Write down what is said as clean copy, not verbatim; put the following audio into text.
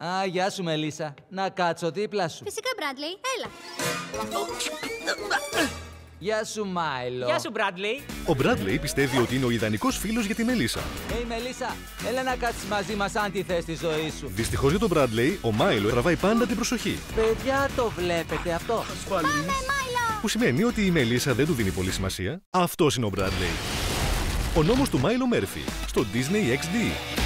Α, γεια σου, Μελίσσα. Να κάτσω δίπλα σου. Φυσικά, Μπράντλεϊ. Έλα. Γεια σου, Μάιλο. Γεια σου, Μπράντλεϊ. Ο Μπράντλεϊ πιστεύει ότι είναι ο ιδανικός φίλος για τη Μελίσσα. Μελίσσα, έλα να κάτσεις μαζί μας αν τη θες τη ζωή σου. Δυστυχώς για τον Μπράντλεϊ, ο Μάιλο τραβάει πάντα την προσοχή. Παιδιά, το βλέπετε αυτό? Πάμε, Μάιλο! Που σημαίνει ότι η Μελίσσα δεν του δίνει πολύ σημασία. Αυτός είναι ο Μπράντλεϊ. Ο νόμος του Μάιλο Μέρφυ στο Disney XD.